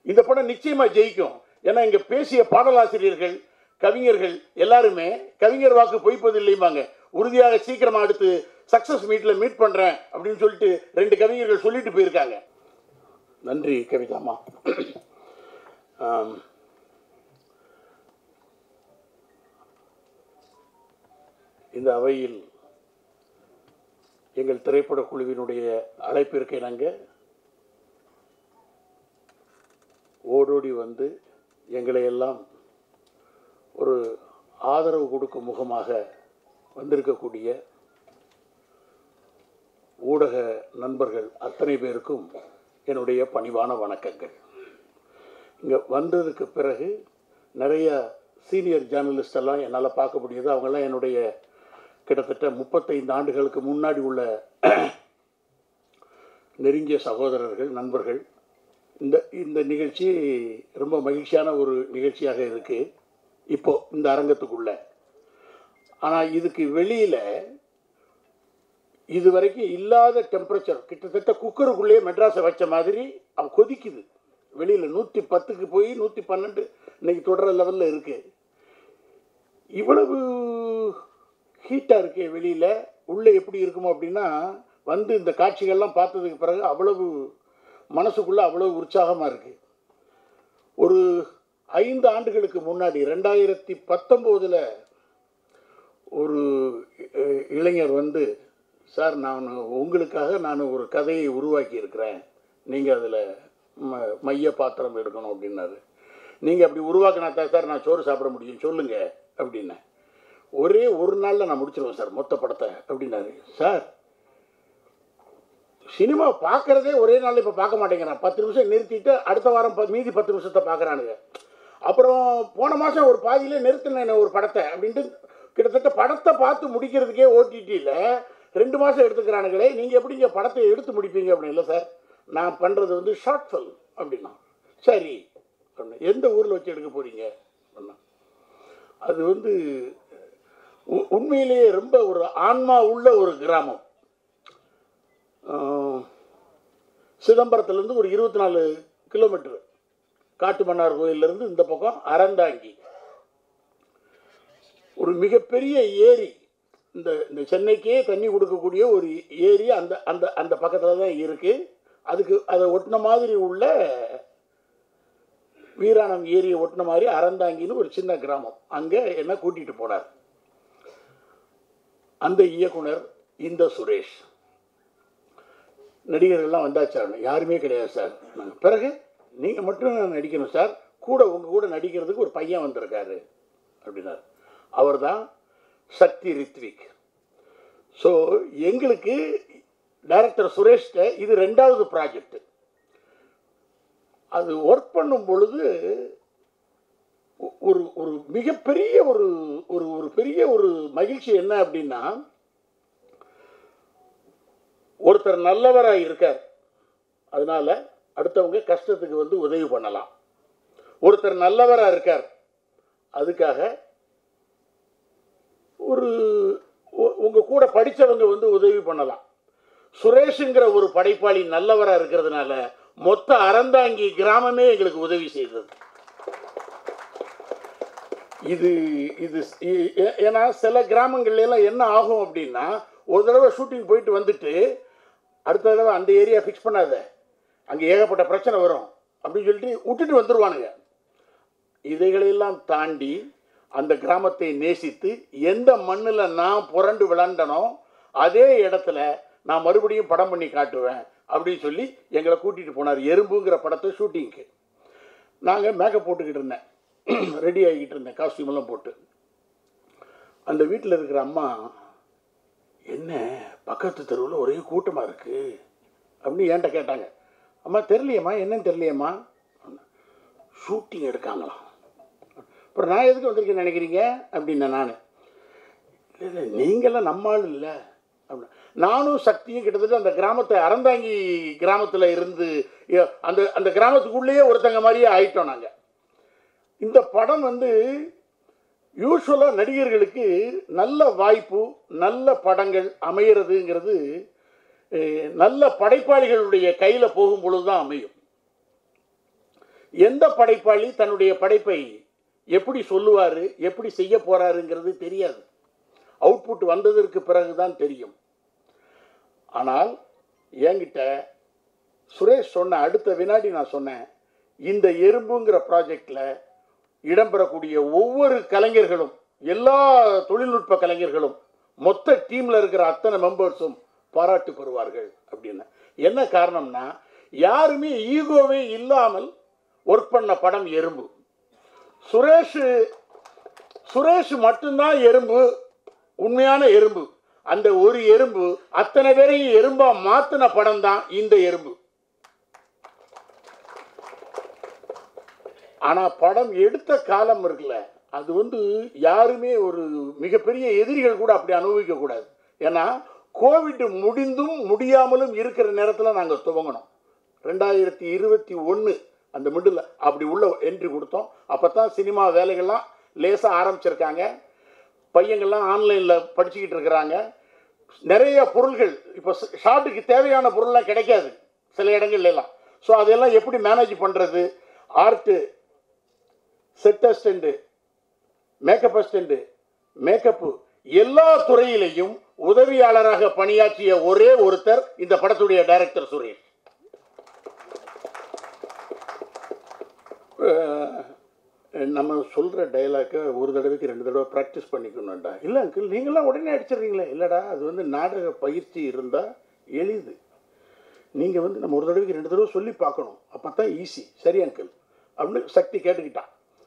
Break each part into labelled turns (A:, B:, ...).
A: இந்த படம் நிச்சயமாக ஜெயிக்கும். ஏன்னா இங்கே பேசிய பாடலாசிரியர்கள், கவிஞர்கள் எல்லாருமே கவிஞர் வாக்கு பொய்ப்பதில்லைம்பாங்க. உறுதியாக சீக்கிரமாக அடுத்து சக்ஸஸ் மீட்டில் மீட் பண்ணுறேன் அப்படின்னு சொல்லிட்டு 2 கவிஞர்கள் சொல்லிட்டு போயிருக்காங்க. நன்றி கவிதாமா. இந்த அவையில் எங்கள் திரைப்பட குழுவினுடைய அழைப்பிற்கு இணங்க ஓடோடி வந்து எங்களை எல்லாம் ஒரு ஆதரவு கொடுக்கும் முகமாக வந்திருக்கக்கூடிய ஊடக நண்பர்கள் அத்தனை பேருக்கும் என்னுடைய பணிவான வணக்கங்கள். இங்கே வந்ததுக்கு பிறகு நிறைய சீனியர் ஜேர்னலிஸ்ட் எல்லாம் என்னால் பார்க்க முடியுது. அவங்கெல்லாம் என்னுடைய கிட்டத்தட்ட 35 ஆண்டுகளுக்கு முன்னாடி உள்ள நெருங்கிய சகோதரர்கள், நண்பர்கள். இந்த நிகழ்ச்சி ரொம்ப மகிழ்ச்சியான ஒரு நிகழ்ச்சியாக இருக்குது இப்போ இந்த அரங்கத்துக்குள்ள. ஆனால் இதுக்கு வெளியில் இதுவரைக்கும் இல்லாத டெம்பரேச்சர், கிட்டத்தட்ட குக்கருக்குள்ளேயே மெட்ராஸை வச்ச மாதிரி அவன் கொதிக்குது. வெளியில் 110க்கு போய் 112 இன்னைக்கு தொடர லெவலில் இருக்குது. இவ்வளவு ஹீட்டாக இருக்கே வெளியில், உள்ளே எப்படி இருக்குமோ அப்படின்னா வந்து இந்த காட்சிகள்லாம் பார்த்ததுக்கு பிறகு அவ்வளவு மனசுக்குள்ளே அவ்வளவு உற்சாகமாக இருக்குது. ஒரு 5 ஆண்டுகளுக்கு முன்னாடி 2019 ஒரு இளைஞர் வந்து, சார் நான் உங்களுக்காக நான் ஒரு கதையை உருவாக்கி இருக்கிறேன், நீங்கள் அதில் மைய பாத்திரம் எடுக்கணும் அப்படின்னாரு. நீங்கள் அப்படி உருவாக்கினா தான் சார் நான் சோறு சாப்பிட முடியும், சொல்லுங்கள் அப்படின்னேன். ஒரே ஒரு நாளில் நான் முடிச்சிருவேன் சார் மொத்த படத்தை அப்படின்னாரு. சார் சினிமா பார்க்குறதே ஒரே நாளில் இப்போ பார்க்க மாட்டேங்கிறான். 10 நிமிஷம் நிறுத்திட்டு அடுத்த வாரம் மீதி 10 நிமிஷத்தை பார்க்குறானுங்க. அப்புறம் போன மாதம் ஒரு பாதியிலே நிறுத்தினேன் ஒரு படத்தை அப்படின்ட்டு கிட்டத்தட்ட படத்தை பார்த்து முடிக்கிறதுக்கே ஓடிடியில் 2 மாதம் எடுத்துக்கிறானுங்களே, நீங்கள் எப்படிங்க படத்தை எடுத்து முடிப்பீங்க அப்படின்னு. இல்லை சார், நான் பண்ணுறது வந்து ஷார்ட் ஃபில்ம் அப்படின்னா. சரி அப்படின்னா, எந்த ஊரில் வச்சு எடுக்க போகிறீங்க அப்படின்னா. அது வந்து உண்மையிலேயே ரொம்ப ஒரு ஆன்மா உள்ள ஒரு கிராமம். சிதம்பரத்துலேருந்து ஒரு 24 கிலோமீட்டர், காட்டு மன்னார் கோயிலிருந்து இந்த பக்கம் அறந்தாங்கி. ஒரு மிகப்பெரிய ஏரி, இந்த சென்னைக்கே தண்ணி கொடுக்கக்கூடிய ஒரு ஏரி அந்த அந்த அந்த பக்கத்தில் தான் இருக்குது. அதுக்கு அதை ஒட்டின மாதிரி உள்ள வீராணம் ஏரியை ஒட்டின மாதிரி அறந்தாங்கின்னு ஒரு சின்ன கிராமம். அங்கே என்ன கூட்டிகிட்டு போனார் அந்த இயக்குனர் இந்த சுரேஷ். நடிகர்கள்லாம் வந்தாச்சார், யாருமே கிடையாது சார். பிறகு நீங்கள் மட்டும் நடிக்கணும் சார், உங்கள் கூட நடிக்கிறதுக்கு ஒரு பையன் வந்திருக்காரு அப்படின்னார். அவர் தான் சக்தி ரித்விக். ஸோ எங்களுக்கு டைரக்டர் சுரேஷ்ட இது 2வது ப்ராஜெக்ட். அது ஒர்க் பண்ணும் பொழுது ஒரு ஒரு மிகப்பெரிய ஒரு ஒரு பெரிய ஒரு மகிழ்ச்சி என்ன அப்படின்னா, ஒருத்தர் நல்லவராக இருக்கார், அதனால அடுத்தவங்க கஷ்டத்துக்கு வந்து உதவி பண்ணலாம். ஒருத்தர் நல்லவராக இருக்கார், அதுக்காக ஒரு உங்கள் கூட படித்தவங்க வந்து உதவி பண்ணலாம். சுரேஷுங்கிற ஒரு படைப்பாளி நல்லவராக இருக்கிறதுனால மொத்த அறந்தாங்கி கிராமமே எங்களுக்கு உதவி செய்தது. இது இது ஏன்னா சில கிராமங்கள்லாம் என்ன ஆகும் அப்படின்னா, ஒரு தடவை ஷூட்டிங் போயிட்டு வந்துட்டு அடுத்த தடவை அந்த ஏரியா ஃபிக்ஸ் பண்ணாத, அங்கே ஏகப்பட்ட பிரச்சனை வரும் அப்படின்னு சொல்லிட்டு விட்டுட்டு வந்துடுவானுங்க. இதைகளெல்லாம் தாண்டி அந்த கிராமத்தை நேசித்து எந்த மண்ணில் நான் புரண்டு விளாண்டனோ அதே இடத்துல நான் மறுபடியும் படம் பண்ணி காட்டுவேன் அப்படின்னு சொல்லி எங்களை கூட்டிகிட்டு போனார் எறும்புங்கிற படத்தை ஷூட்டிங்க்கு. நாங்கள் மேக்கப் போட்டுக்கிட்டு இருந்தேன், ரெடி ஆகிக்கிட்டு இருந்தேன், காஸ்டியூமெல்லாம் போட்டு. அந்த வீட்டில் இருக்கிற அம்மா, என்ன பக்கத்து தெருவில் ஒரே கூட்டமாக இருக்குது அப்படின்னு என்கிட்ட கேட்டாங்க. அம்மா தெரியலையம்மா, என்னன்னு தெரியலையம்மா, ஷூட்டிங் எடுக்காங்களாம். அப்புறம் நான் எதுக்கு வந்திருக்கேன்னு நினைக்கிறீங்க அப்படின்னா, நான் இல்லை நீங்களாம் நம்மால் இல்லை அப்படின்னா. நானும் சக்தியும் கிட்டத்தட்ட அந்த கிராமத்தை அறந்தாங்கி கிராமத்தில் இருந்து அந்த அந்த கிராமத்துக்குள்ளேயே ஒருத்தங்க மாதிரியே ஆயிட்டோம் நாங்கள். இந்த படம் வந்து யூஸ்வலாக நடிகர்களுக்கு நல்ல வாய்ப்பு, நல்ல படங்கள் அமையிறதுங்கிறது நல்ல படைப்பாளிகளுடைய கையில் போகும் பொழுது தான் அமையும். எந்த படைப்பாளி தன்னுடைய படைப்பை எப்படி சொல்லுவார், எப்படி செய்ய போகிறாருங்கிறது தெரியாது. அவுட்புட் வந்ததற்கு பிறகு தான் தெரியும். ஆனால் என்கிட்ட சுரேஷ் சொன்ன அடுத்த வினாடி நான் சொன்னேன், இந்த எறும்புங்கிற ப்ராஜெக்டில் இடம்பெறக்கூடிய ஒவ்வொரு கலைஞர்களும், எல்லா தொழில்நுட்ப கலைஞர்களும், மொத்த டீமில் இருக்கிற அத்தனை மெம்பர்ஸும் பாராட்டு பெறுவார்கள் அப்படின்னு. என்ன காரணம்னா, யாருமே ஈகோவே இல்லாமல் ஒர்க் பண்ண படம் எறும்பு. சுரேஷ் மட்டும்தான் எறும்பு, உண்மையான எறும்பு. அந்த ஒரு எறும்பு அத்தனை பேரையும் எறும்பா மாத்தின படம் தான் இந்த எறும்பு. ஆனா படம் எடுத்த காலம் இருக்குல்ல, அது யாருமே ஒரு மிகப்பெரிய எதிரிகள் கூட அப்படி அனுபவிக்க கூடாது. ஏன்னா கோவிட் முடிந்தும் முடியாமலும் இருக்கிற நேரத்தில் நாங்கள் துவங்கினோம். 2021 அந்த மிடில் அப்படி உள்ள என்ட்ரி கொடுத்தோம். அப்போ தான் சினிமா வேலைகள்லாம் லேசாக ஆரம்பிச்சிருக்காங்க. பையங்கள்லாம் ஆன்லைனில் படிச்சுக்கிட்டு இருக்கிறாங்க. நிறைய பொருள்கள் இப்போ ஷார்ட்டுக்கு தேவையான பொருள்லாம் கிடைக்காது சில இடங்கள்லாம். ஸோ அதெல்லாம் எப்படி மேனேஜ் பண்ணுறது, art, set assistant, makeup assistant, makeup, எல்லா துறையிலையும் உதவியாளராக பணியாற்றிய ஒரே ஒருத்தர் இந்த படத்துடைய டைரக்டர் சுரேஷ். நம்ம சொல்கிற டைலாக்கை ஒரு தடவைக்கு 2 தடவை ப்ராக்டிஸ் பண்ணிக்கணும்டா. இல்லை அங்கிள், நீங்களாம் உடனே அடிச்சிடுறீங்களே. இல்லைடா, அது நாடக பயிற்சி இருந்தால் எளிது. நீங்கள் நம்ம ஒரு தடவைக்கு 2 தடவை சொல்லி பார்க்கணும், அப்போ தான் ஈஸி. சரி அங்கிள் அப்படின்னு சக்தி கேட்டுக்கிட்டான்.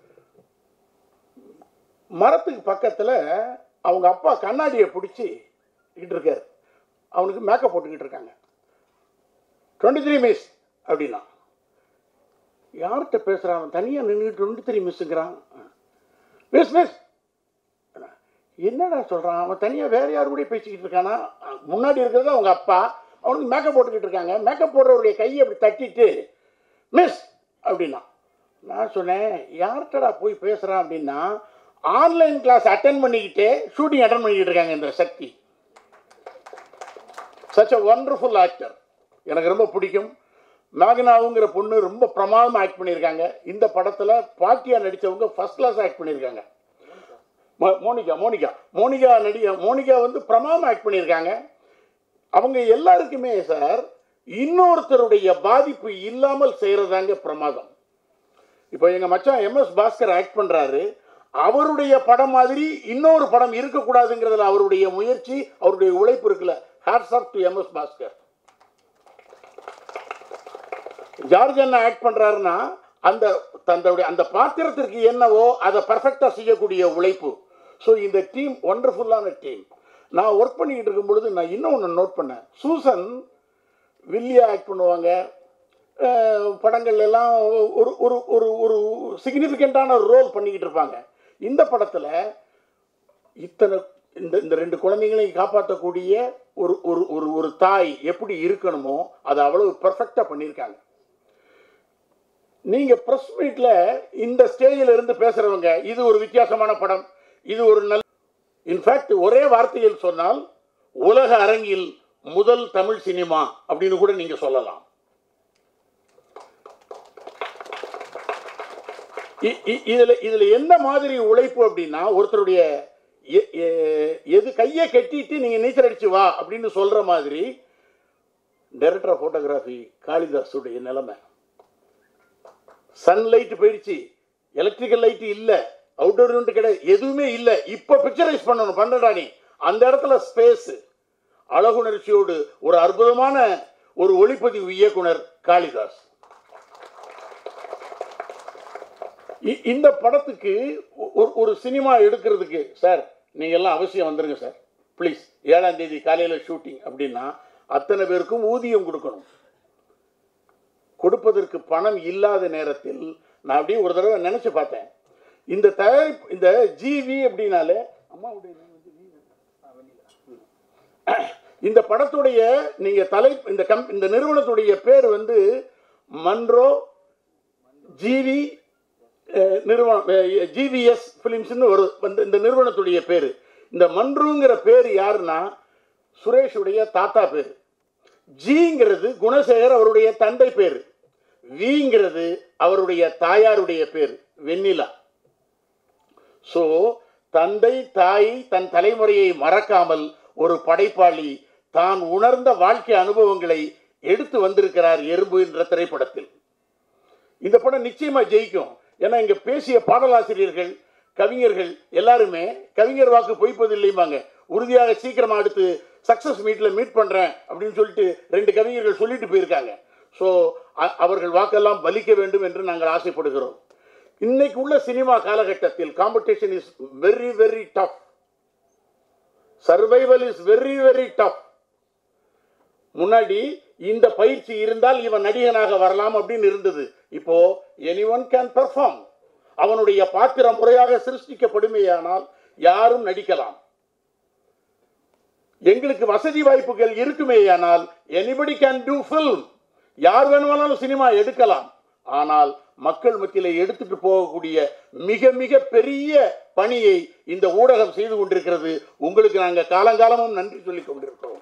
A: மரத்துக்கு பக்கத்தில் அவங்க அப்பா கண்ணாடியை பிடிச்சிக்கிட்டு இருக்காரு. அவனுக்கு மேக்கப் போட்டுக்கிட்டு இருக்காங்க. 23 மிஸ் அப்படின்னா, யார்கிட்ட பேசுகிறான்? தனியாக நின்றுட்டு 23 மிஸ்ஸுங்கிறான். மிஸ் மிஸ் என்னடா சொல்கிறான்? அவன் தனியாக வேறு யார் கூட பேசிக்கிட்டு இருக்கானா? முன்னாடி இருக்கிறது அவங்க அப்பா, அவனுக்கு மேக்கப் போட்டுக்கிட்டு இருக்காங்க. மேக்கப் போடுறவருடைய கையை அப்படி தட்டிட்டு மிஸ் அப்படின்னா, நான் சொன்னேன் யார்கிட்டடா போய் பேசுகிறான் அப்படின்னா, ஆன்லைன் கிளாஸ் அட்டன் பண்ணிக்கிட்டே ஷூட்டிங் அட்டன் பண்ணிக்கிட்டு இருக்காங்க இந்த Shakthi. Such a wonderful actor. எனக்கு ரொம்ப பிடிக்கும். மேகனாவுங்கிற பொண்ணு ரொம்ப பிரமாதமாக ஆக்ட் பண்ணியிருக்காங்க. இந்த படத்தில் பாட்டியா நடித்தவங்க ஃபர்ஸ்ட் கிளாஸ் ஆக்ட் பண்ணியிருக்காங்க. மோனிகா பிரமாதமாக ஆக்ட் பண்ணியிருக்காங்க. அவங்க எல்லாருக்குமே சார் இன்னொருத்தருடைய பாதிப்பு இல்லாமல் செய்கிறதாங்க பிரமாதம். இப்போ எங்கள் மச்சான் M.S பாஸ்கர் ஆக்ட் பண்ணுறாரு. அவருடைய படம் மாதிரி இன்னொரு படம் இருக்கக்கூடாதுங்கிறதுல அவருடைய முயற்சி, அவருடைய உழைப்பு இருக்குல்ல. Hats off to M.S Bhaskar. George அண்ணா ஆக்ட் பண்ணுறாருன்னா அந்த பாத்திரத்திற்கு என்னவோ அதை பர்ஃபெக்டாக செய்யக்கூடிய உழைப்பு. ஸோ இந்த டீம் ஒண்டர்ஃபுல்லான டீம். நான் ஒர்க் பண்ணிக்கிட்டு இருக்கும் பொழுது நான் இன்னொன்று நோட் பண்ணேன். சூசன் வில்லியா ஆக்ட் பண்ணுவாங்க. படங்கள் எல்லாம் ஒரு ஒரு ஒரு ஒரு சிக்னிஃபிகண்ட்டான ரோல் பண்ணிக்கிட்டு இருப்பாங்க. இந்த படத்தில் இத்தனை இந்த 2 குழந்தைங்களையும் காப்பாற்றக்கூடிய ஒரு ஒரு ஒரு தாய் எப்படி இருக்கணுமோ அதை அவ்வளவு பர்ஃபெக்டாக பண்ணியிருக்காங்க. நீங்கள் ப்ரெஸ் மீட்டில் இந்த ஸ்டேஜில் இருந்து பேசுகிறவங்க, இது ஒரு வித்தியாசமான படம், இது ஒரு நல்ல, இன்ஃபேக்ட் ஒரே வார்த்தையில் சொன்னால் உலக அரங்கில் முதல் தமிழ் சினிமா அப்படின்னு கூட நீங்கள் சொல்லலாம். இதில் என்ன மாதிரி உழைப்பு அப்படின்னா, ஒருத்தருடைய எது கையை கட்டிட்டு நீங்கள் நீச்சல் அடிச்சு வா அப்படின்னு சொல்கிற மாதிரி டைரக்டர் ஆஃப் ஃபோட்டோகிராஃபி காளிதாஸுடைய நிலைமை. சன்லைட் போயிடுச்சு, எலக்ட்ரிக்கல் லைட் இல்லை, அவுட்டோர் யூனிட் கிடையாது, எதுவுமே இல்லை. இப்போ பிக்சரைஸ் பண்ணணும் பண்ணுறா நீ. அந்த இடத்துல ஸ்பேஸ் அழகுணர்ச்சியோடு ஒரு அற்புதமான ஒரு ஒளிப்பதிவு இயக்குனர் காளிதாஸ். இந்த படத்துக்கு ஒரு சினிமா எடுக்கிறதுக்கு சார் நீங்கள் எல்லாம் அவசியம் வந்துருங்க சார் ப்ளீஸ். 7ஆம் தேதி காலையில் ஷூட்டிங் அப்படின்னா அத்தனை பேருக்கும் ஊதியம் கொடுக்கணும். கொடுப்பதற்கு பணம் இல்லாத நேரத்தில் நான் அப்படியே ஒரு தடவை நினச்சி பார்த்தேன். இந்த தயாரிப்பு, இந்த ஜிவி அப்படின்னாலே அம்மாவுடைய இந்த படத்துடைய நீங்கள் இந்த நிறுவனத்துடைய பேர் மன்ரோ ஜிவி நிறுவனம், ஜிவிஎஸ் ஃபிலிம்ஸ்னு ஒரு இந்த நிறுவனத்துடைய பேர். இந்த மன்றுங்கிற பேர் யாருன்னா சுரேஷுடைய தாத்தா பேர். ஜிங்கிறது குணசேகர் அவருடைய தந்தை பேர். விங்கிறது அவருடைய தாயாருடைய பேர் வெண்ணிலா. ஸோ தந்தை தாய் தன் தலைமுறையை மறக்காமல் ஒரு படைப்பாளி தான் உணர்ந்த வாழ்க்கை அனுபவங்களை எடுத்து வந்திருக்கிறார் எறும்பு என்ற திரைப்படத்தில். இந்த படம் நிச்சயமா ஜெயிக்கும். ஏன்னா இங்க பேசிய பாடலாசிரியர்கள் கவிஞர்கள் எல்லாருமே கவிஞர் வாக்கு பொய்ப்பதில்லைம்பாங்க. உறுதியாக சீக்கிரமா அடுத்து சக்சஸ் மீட் பண்றேன் அப்படின்னு சொல்லிட்டு 2 கவிஞர்கள் சொல்லிட்டு போயிருக்காங்க. ஸோ அவர்கள் வாக்கெல்லாம் பலிக்க வேண்டும் என்று நாங்கள் ஆசைப்படுகிறோம். இன்னைக்கு உள்ள சினிமா காலகட்டத்தில் competition is very very tough. Survival is very very tough. முன்னாடி இந்த பயிற்சி இருந்தால் இவன் நடிகனாக வரலாம் அப்படின்னு இருந்தது. இப்போ எனிஒன் கேன் பெர்ஃபார்ம். அவனுடைய பாத்திரம் முறையாக சிருஷ்டிக்கப்படுமேயானால் யாரும் நடிக்கலாம். எங்களுக்கு வசதி வாய்ப்புகள் இருக்குமேயானால் எனிபடி கேன் டூ ஃபில்ம். யார் வேணுமானாலும் சினிமா எடுக்கலாம். ஆனால் மக்கள் மத்தியில எடுத்துட்டு போகக்கூடிய மிக மிக பெரிய பணியை இந்த ஊடகம் செய்து கொண்டிருக்கிறது. உங்களுக்கு நாங்கள் காலங்காலமும் நன்றி சொல்லிக் கொண்டிருக்கிறோம்.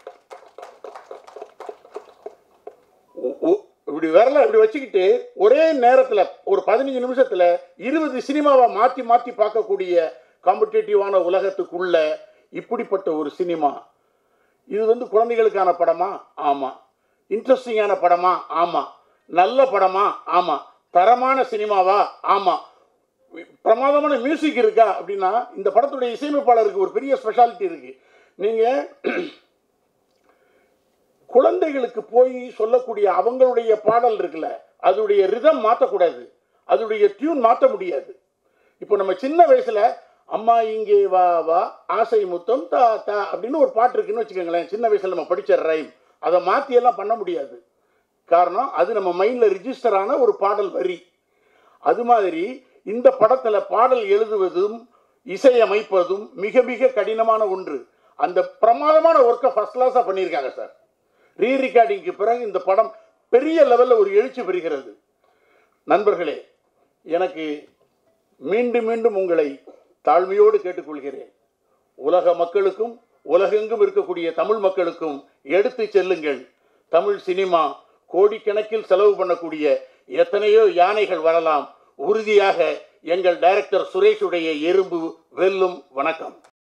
A: இப்படி வரல இப்படி வச்சுக்கிட்டு ஒரே நேரத்தில் ஒரு 15 நிமிஷத்தில் 20 சினிமாவை மாற்றி மாற்றி பார்க்கக்கூடிய காம்படேட்டிவான உலகத்துக்குள்ள இப்படிப்பட்ட ஒரு சினிமா இது குழந்தைகளுக்கான படமா? ஆமாம். இன்ட்ரெஸ்டிங்கான படமா? ஆமாம். நல்ல படமா? ஆமாம். தரமான சினிமாவா? ஆமாம். பிரமாதமான மியூசிக் இருக்கா அப்படின்னா இந்த படத்துடைய இசையமைப்பாளருக்கு ஒரு பெரிய ஸ்பெஷாலிட்டி இருக்கு. நீங்கள் குழந்தைகளுக்கு போய் சொல்லக்கூடிய அவங்களுடைய பாடல் இருக்குல்ல, அதோடைய ரிதம் மாற்றக்கூடாது, அதோடைய டியூன் மாற்ற முடியாது. இப்போ நம்ம சின்ன வயசுல அம்மா இங்கே வா வா ஆசை முத்தம் தா தா அப்படின்னு ஒரு பாட்டு இருக்குன்னு வச்சுக்கோங்களேன். சின்ன வயசுல நம்ம படிச்ச ரைம் அதை மாற்றியெல்லாம் பண்ண முடியாது. காரணம் அது நம்ம மைண்டில் ரிஜிஸ்டர் ஆன ஒரு பாடல் வரி. அது மாதிரி இந்த படத்தில் பாடல் எழுதுவதும் இசையமைப்பதும் மிக மிக கடினமான ஒன்று. அந்த பிரமாதமான ஒர்க்கை ஃபர்ஸ்ட் கிளாஸாக பண்ணியிருக்காங்க சார். ரீரிகார்டிங்க்கு பிறகு இந்த படம் பெரிய லெவலில் ஒரு எழுச்சி பெறுகிறது. நண்பர்களே, எனக்கு மீண்டும் மீண்டும் உங்களை தாழ்மையோடு கேட்டுக்கொள்கிறேன். உலக மக்களுக்கும் உலகெங்கும் இருக்கக்கூடிய தமிழ் மக்களுக்கும் எடுத்து செல்லுங்கள். தமிழ் சினிமா கோடிக்கணக்கில் செலவு பண்ணக்கூடிய எத்தனையோ யானைகள் வரலாம். உறுதியாக எங்கள் டைரக்டர் சுரேஷுடைய எறும்பு வெல்லும். வணக்கம்.